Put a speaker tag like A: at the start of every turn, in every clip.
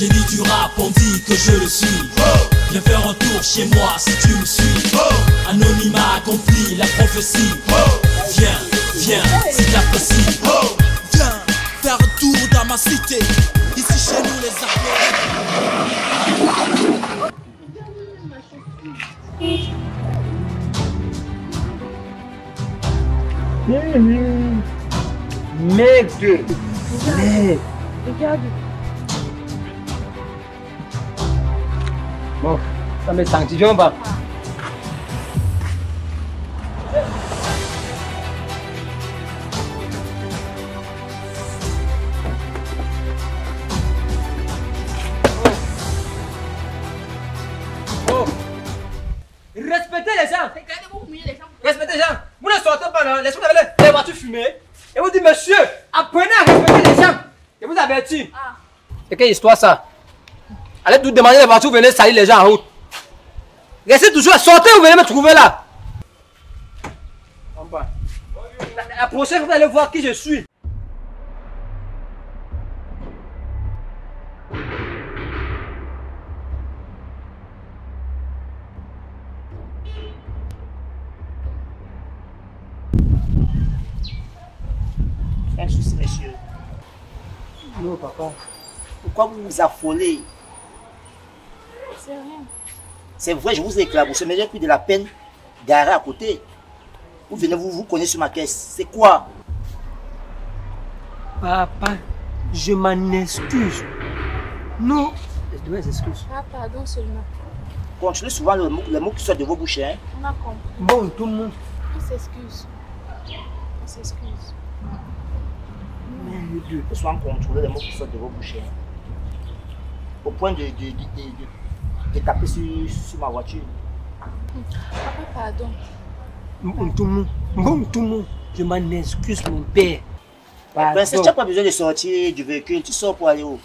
A: Génie du rap, on dit que je le suis. Viens faire un tour chez moi si tu me suis. Anonymat accompli, la prophétie. Viens, viens, si t'apprécies. Viens faire un tour dans ma cité. Ici chez nous les
B: Merde.
C: Regarde.
B: Bon, ça me sanctifie, on va. Oh. Respectez les gens. Respectez les gens. Vous ne sortez pas là. Laissez-moi les voitures fumées. Et vous dites, monsieur, apprenez à respecter les gens. Et vous avertis. C'est quelle histoire ça? Allez tout demander les voitures, venez salir les gens en route. Restez toujours, sortez, vous venez me trouver là. La prochaine fois, vous allez voir qui je suis.
D: Un souci, monsieur.
B: Non, papa.
D: Pourquoi vous vous affolez?
C: C'est rien.
D: C'est vrai, je vous ai éclaboussé, mais j'ai pris de la peine d'arrêter à côté. Vous venez vous connaissez sur ma caisse. C'est quoi?
B: Papa, je m'en excuse. Non. Je dois excuses.
C: Ah, pardon seulement.
D: Continuez souvent les mots qui sortent de vos bouches. Hein?
C: On a compris.
B: Bon, tout le monde.
C: On s'excuse. On s'excuse.
D: Souvent contrôler les mots qui sortent de vos bouches. Hein? Au point de taper sur ma voiture.
C: Papa, pardon.
B: Bon, tout le monde. Je m'en excuse, mon père.
D: Princesse, tu n'as pas besoin de sortir du véhicule. Tu sors pour aller où?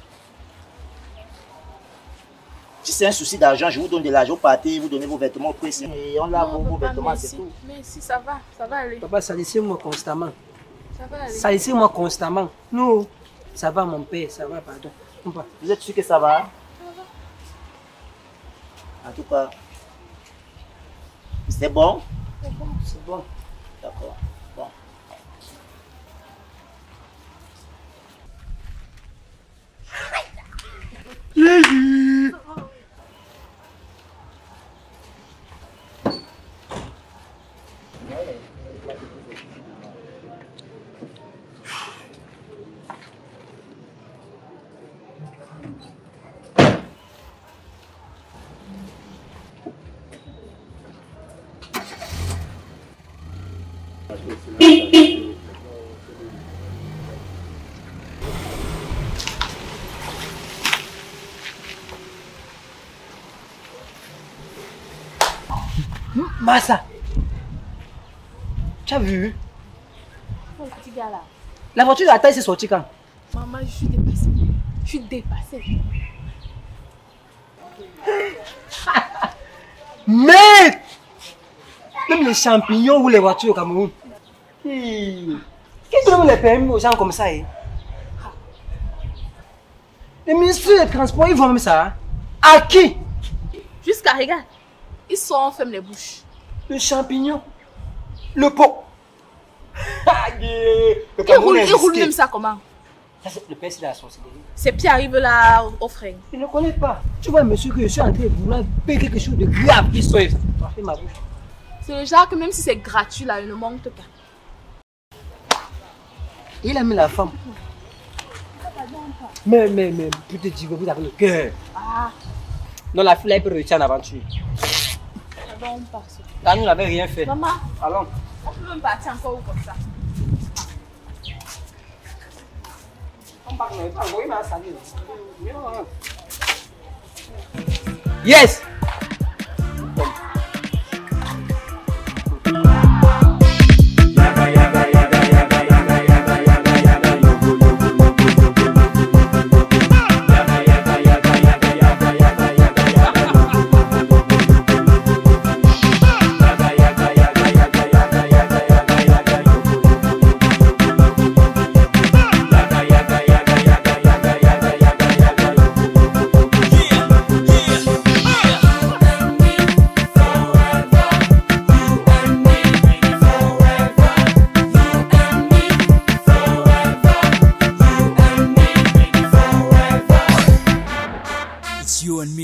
D: Si c'est un souci d'argent, je vous donne de l'argent, partez, vous donnez vos vêtements au prix. Et on lave vos vêtements, c'est tout.
C: Mais si, ça va aller.
B: Papa, salissez-moi constamment.
C: Ça va aller.
B: Salissez-moi constamment. Non, ça va, mon père, ça va, pardon.
D: Vous êtes sûr que ça va? En tout cas, c'est bon?
C: C'est bon.
D: C'est bon. D'accord. Bon.
B: Massa, tu as vu?
C: Mon petit gars là.
B: La voiture de la taille s'est sortie quand?
C: Maman, je suis dépassée. Je suis dépassée.
B: Mais même les champignons ou les voitures au Cameroun. Qui donne les permis aux gens comme ça? Les ministres des Transports, ils font même ça. Hein? À qui?
C: Jusqu'à regarde. Ils sont en ferme les bouches.
B: Le champignon. Le pot.
C: Ils roulent même ça comment?
B: Ça, le père, c'est de la sorcellerie.
C: Ces pieds arrivent là au frein.
B: Il ne connaît pas. Tu vois, monsieur, que je suis en train de vouloir payer quelque chose de grave qui soit. Ça fait ma bouche.
C: C'est le genre que même si c'est gratuit là, il ne manque pas.
B: Il a mis la femme. Mais, pour te dire que vous avez le cœur.
C: Ah,
B: Non, la fille, elle peut réussir en aventure.
C: pardon, on passe.
B: Là, nous n'avons rien fait.
C: Maman,
B: Allons.
C: on peut même partir encore ou comme ça.
B: Yes!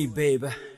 A: babe.